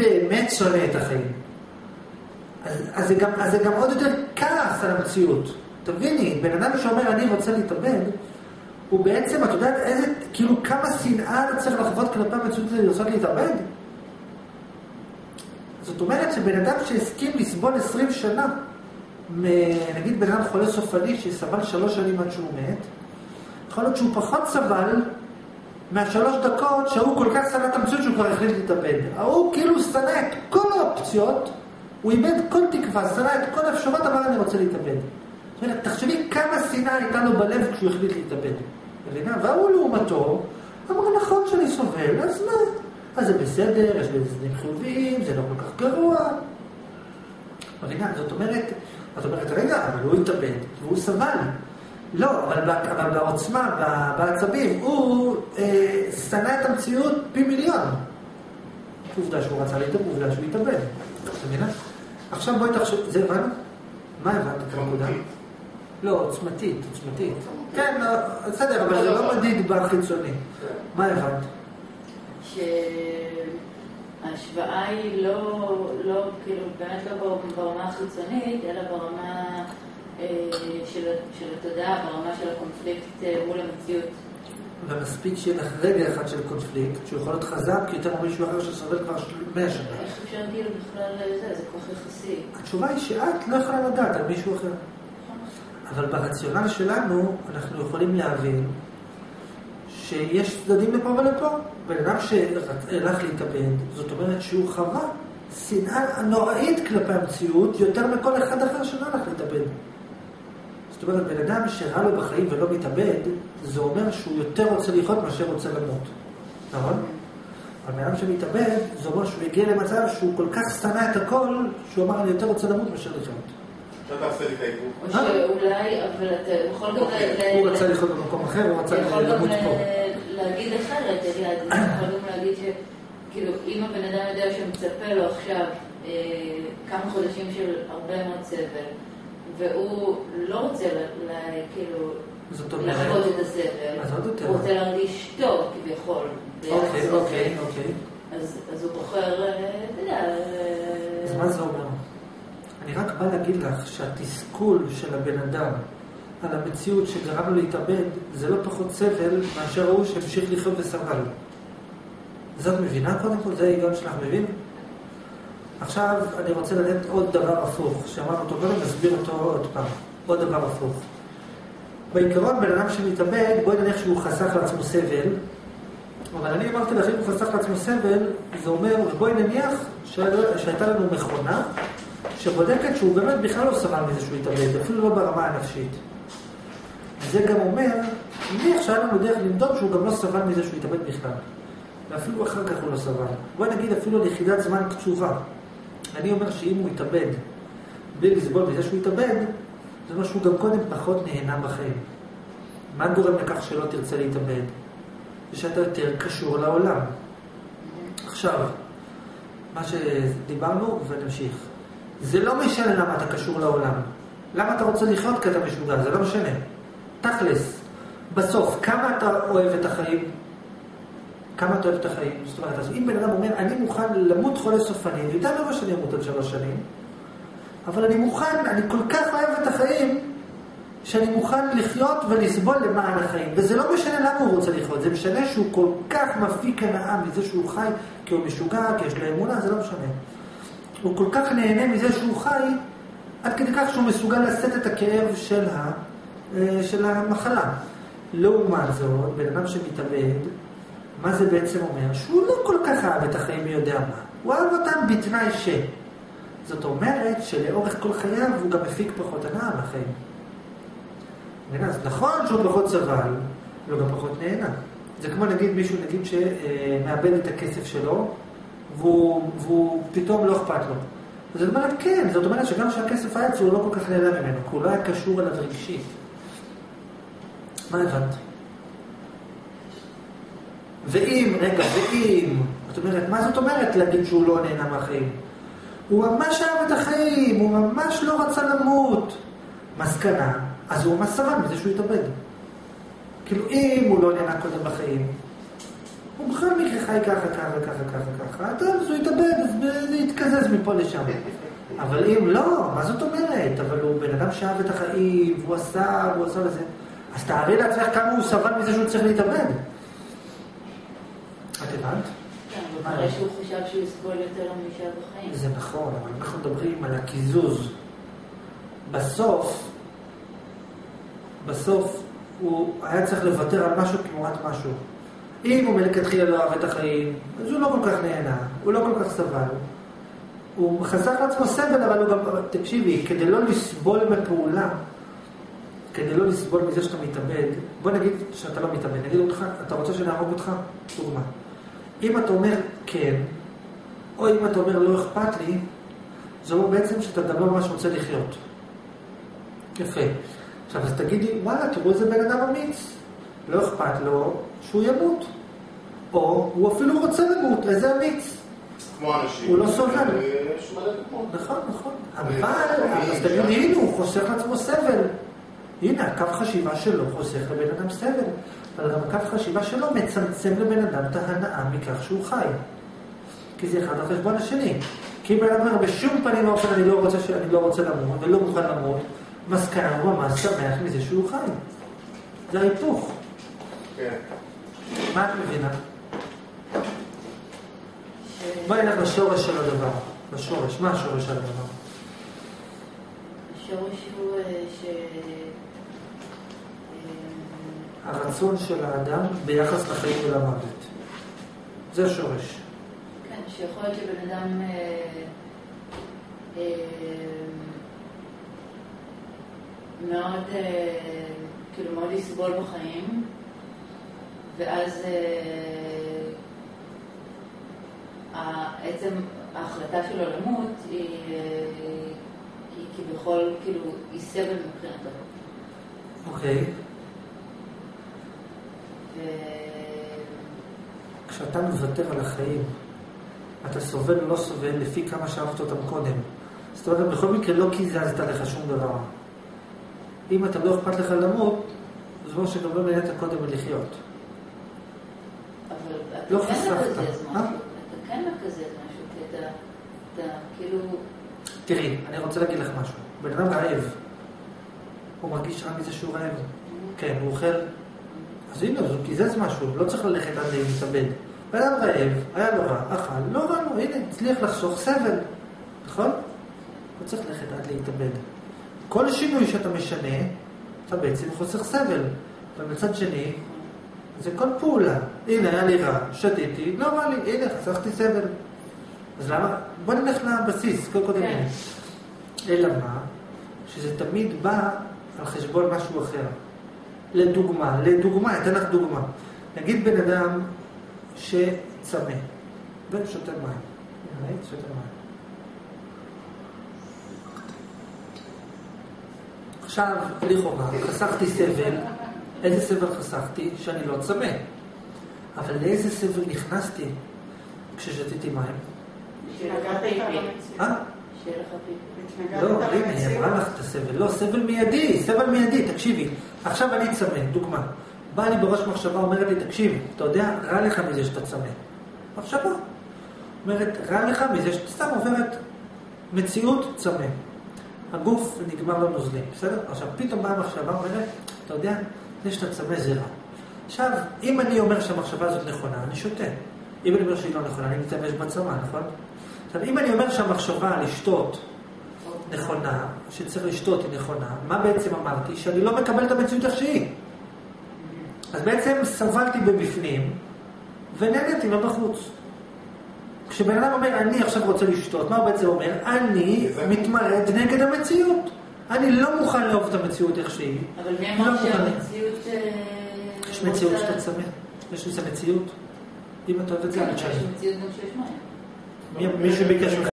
באמת שונא את החיים. אז זה גם עוד יותר כעס על המציאות. תביני, בן אדם שאומר אני רוצה להתאבד, הוא בעצם, את יודעת איזה, כאילו כמה שנאה אתה צריך לחוות כלפי המציאות הזה לרצות להתאבד? זאת אומרת שבן אדם שהסכים לסבול 20 שנה, נגיד בן אדם חולה סופני שסבל 3 שנים עד שהוא מת, יכול להיות שהוא פחות סבל מה3 דקות שהוא כל כך שנא את המציאות שהוא כבר החליט להתאבד. הוא כאילו שנא את כל האופציות, הוא איבד כל תקווה, שנא את כל האפשרות, אמר אני רוצה להתאבד. זאת אומרת, תחשבי כמה שנאה הייתה לו בלב כשהוא החליט להתאבד. מבינה? והוא לעומתו, אמר נכון שאני סובל, אז מה? אז זה בסדר, יש לי צדדים חיוביים, זה לא כל כך גרוע. מבינה? זאת אומרת, רגע, אבל הוא התאבד, והוא סבל. לא, אבל בעוצמה, בעצבים, הוא שנא את המציאות פי מיליון. עובדה שהוא רצה להתאבד, עובדה שהוא התאבד. מבינה? עכשיו בואי תחשוב, זה הבנו? מה הבנת כנקודה? לא, עוצמתית. כן, בסדר, אבל זה לא מדיד בחיצוני. מה הבנת? שההשוואה היא לא, כאילו, באמת לא ברמה החיצונית, אלא ברמה של התודעה, ברמה של הקונפליקט מול המציאות. ומספיק שיהיה לך רגע אחד של קונפליקט, שהוא יכול להיות חזק יותר ממישהו אחר שסובל כבר 100 שנה. איך אפשר כאילו בכלל זה כוח יחסי? התשובה היא שאת לא יכולה לדעת על מישהו אחר. אבל ברציונל שלנו אנחנו יכולים להבין שיש צדדים לפה ולפה. בן אדם שהלך להתאבד, זאת אומרת שהוא חווה שנאה נוראית כלפי המציאות יותר מכל אחד אחר שלא הלך להתאבד. זאת אומרת, בן אדם שרע לו בחיים ולא מתאבד, זה אומר שהוא יותר רוצה לחיות מאשר רוצה למות. נכון? אבל בן אדם שמתאבד, זה אומר שהוא הגיע למצב שהוא כל כך שנא את הכל, שהוא אמר אני יותר רוצה למות מאשר לחיות. אתה עושה לי את העיבור. או שאולי, אבל אתה יכול גם... הוא רצה לחיות במקום אחר, הוא רצה למות פה. להגיד אחרת, אתה יכול גם להגיד שכאילו, אם הבן אדם יודע שמצפה לו עכשיו כמה חודשים של הרבה מאוד סבל, והוא לא רוצה כאילו לחוות את הסבל, הוא רוצה להרגיש טוב כביכול. אוקיי. אז הוא בוחר, אתה יודע... אז מה זה אומר? אני רק בא להגיד לך שהתסכול של הבן אדם על המציאות שגרם לו להתאבד, זה לא פחות סבל מאשר הוא שהמשיך לחיות וסבל. זאת מבינה קודם כל? זה ההיגיון שלך, מבין? עכשיו אני רוצה לתת עוד דבר הפוך, שאמרנו אותו קודם, נסביר אותו עוד פעם. עוד דבר הפוך. בעיקרון, בן אדם שמתאבד, בואי נניח שהוא חסך לעצמו סבל, אבל אני אמרתי לך, אם הוא חסך לעצמו סבל, זה אומר, בואי נניח שהייתה לנו מכונה, שבודקת שהוא באמת בכלל לא סבל מזה שהוא התאבד, אפילו לא ברמה הנפשית. זה גם אומר, נניח שהיה לנו דרך למדוד שהוא גם לא סבל מזה שהוא התאבד בכלל. ואפילו אחר כך הוא לא סבל. בואי נגיד אפילו ליחידת זמן קצובה. אני אומר שאם הוא יתאבד בלי לסבול מזה שהוא יתאבד, זה אומר שהוא גם קודם פחות נהנה בחיים. מה גורם לכך שלא תרצה להתאבד? זה שאתה יותר קשור לעולם. עכשיו, מה שדיברנו ונמשיך. זה לא משנה למה אתה קשור לעולם. למה אתה רוצה לחיות כי אתה משוגע? זה לא משנה. תכלס, בסוף, כמה אתה אוהב את החיים? כמה אתה אוהב את החיים? זאת אומרת, אז אם בן אדם אומר, אני מוכן למות חולה סופני, אני יודע למה שאני אמות עוד 3 שנים, אבל אני מוכן, אני כל כך אוהב את החיים, שאני מוכן לחיות ולסבול למען החיים. וזה לא משנה למה הוא רוצה לחיות, זה משנה שהוא כל כך מפיק הנאה מזה שהוא חי, כי הוא משוגע, כי יש לו אמונה, זה לא משנה. הוא כל כך נהנה מזה שהוא חי, עד כדי כך שהוא מסוגל לשאת את הכאב של המחלה. לעומת זאת, בן אדם שמתאבד, מה זה בעצם אומר? שהוא לא כל כך אהב את החיים מי יודע מה. הוא אהב אותם בתנאי ש. זאת אומרת שלאורך כל חייו הוא גם מפיק פחות הנאה מהחיים. אז נכון שהוא פחות סבל, הוא גם פחות נהנה. זה כמו נגיד מישהו שמאבד את הכסף שלו, והוא פתאום לא אכפת לו. זאת אומרת כן, זאת אומרת שגם שהכסף היה הוא לא כל כך נהנה ממנו, כי הוא לא היה קשור אליו רגשית. מה הבנת? ואם, זאת אומרת, מה זאת אומרת להגיד שהוא לא נהנה מהחיים? הוא ממש אהב את החיים, הוא ממש לא רצה למות. מסקנה, אז הוא ממש סבל מזה שהוא יתאבד. כאילו, אם הוא לא נהנה קודם בחיים, הוא בכל מקרה חי ככה, אז הוא יתאבד, אז להתקזז מפה לשם. אבל אם לא, מה זאת אומרת? אבל הוא בן אדם שאהב את החיים, והוא עשה לזה. אז תארי לעצמך כמה הוא סבל מזה שהוא צריך להתאבד. את הבנת? כן, אבל שהוא חשב שהוא יסבול יותר משאר בחיים. זה נכון, אבל אנחנו מדברים על הקיזוז. בסוף הוא היה צריך לוותר על משהו תמורת משהו. אם הוא מלכתחילה לא אהב את החיים, אז הוא לא כל כך נהנה, הוא לא כל כך סבל. הוא חסך לעצמו סבל, אבל הוא גם, תקשיבי, כדי לא לסבול בפעולה, כדי לא לסבול מזה שאתה מתאבד, בוא נגיד שאתה לא מתאבד, נגיד אותך, אתה רוצה שנהרוג אותך? דוגמה. אם אתה אומר כן, או אם אתה אומר לא אכפת לי, זה אומר בעצם שאתה גם לא ממש רוצה לחיות. יפה. עכשיו, אז תגידי, וואלה, תראו איזה בן אדם אמיץ. לא אכפת לו שהוא ימות. או הוא אפילו רוצה למות, איזה אמיץ. כמו אנשים. הוא לא סובל. יש מלא דוגמאות. נכון. אבל, אז תגידי, הנה, הוא חוסך לעצמו סבל. הנה, הקו חשיבה שלו חוסך לבן אדם סבל. אבל גם הקו חשיבה שלו מצמצם לבן אדם את ההנאה מכך שהוא חי. כי זה אחד על חשבון השני. כי אם בן אדם אומר, בשום פנים ואופן אני לא רוצה למות, ולא מוכן למות, מסקנה הוא ממש שמח מזה שהוא חי. זה ההיפוך. כן. מה את מבינה? בואי נלך לשורש של הדבר. לשורש. מה השורש של הדבר? השורש הוא הרצון של האדם ביחס לחיים ולמוות. זה השורש. כן, שיכול להיות שבן אדם מאוד, כאילו מאוד יסבול בחיים, ואז עצם ההחלטה שלו למות היא כביכול, כאילו, היא סבל מבחינתו. אוקיי. כשאתה מוותר על החיים, אתה סובל או לא סובל לפי כמה שאהבת אותם קודם. זאת אומרת, בכל מקרה לא קיזזת לך שום דבר. אם אתה לא אכפת לך למות, זה אומר שגם לא נהנית קודם מלחיות. אבל לא אתה כן חסכת. מקזז משהו. אתה כן מקזז משהו, כי אתה כאילו... תראי, אני רוצה להגיד לך משהו. בן אדם רעב. הוא מרגיש רע מזה שהוא רעב. כן, הוא אוכל. אז הנה, הוא קיזז משהו. לא צריך ללכת עד להתאבד. בן אדם רעב, היה לו רע, אכל, לא רע לו. הנה, הצליח לחסוך סבל. נכון? לא צריך ללכת עד להתאבד. כל שינוי שאתה משנה, אתה בעצם חוסך סבל. אבל מצד שני, זה כל פעולה. הנה, היה לי רע, שתיתי, לא רע לי, הנה, חסכתי סבל. אז למה? בוא נלך לבסיס, כל קודם. כן. אלא מה? שזה תמיד בא על חשבון משהו אחר. לדוגמה, אתן לך דוגמה. נגיד בן אדם שצמא, ושותה מים. ראית? שותה מים. עכשיו, לכאורה, חסכתי סבל. איזה סבל חסכתי? שאני לא צמא. אבל לאיזה סבל נכנסתי כששתיתי מים? שנגעת פיפי. שיהיה לך פיפי. לא, הנה, היא אמרה לך את הסבל. לא, סבל מיידי, תקשיבי. עכשיו אני צמא, דוגמה. באה לי בראש מחשבה, אומרת לי, תקשיב, אתה יודע, רע לך מזה שאתה צמא. מחשבה. אומרת, רע לך מזה שאתה סתם עוברת מציאות צמא. הגוף נגמר לו נוזלים, בסדר? עכשיו, פתאום באה המחשבה, אומרת, אתה יודע, זה שאתה צמא זה רע. עכשיו, אם אני אומר שהמחשבה הזאת נכונה, אני שותה. אם אני אומר שהיא לא נכונה, אני מתאמש בצמא, נכון? עכשיו, אם אני אומר שהמחשבה לשתות נכונה, שצריך לשתות היא נכונה, מה בעצם אמרתי? שאני לא מקבל את המציאות איך שהיא. אז בעצם סבלתי בבפנים, ונהניתי מבחוץ. כשבן אדם אומר, אני עכשיו רוצה לשתות, מה הוא בעצם אומר? אני מתמרד נגד המציאות. אני לא מוכן לאהוב את המציאות איך שהיא. אבל מי אמר שהמציאות... יש מציאות שאתה צמא. יש איזה מציאות. אם אתה אוהב את זה, יש מציאות גם שיש מים. מי שביקש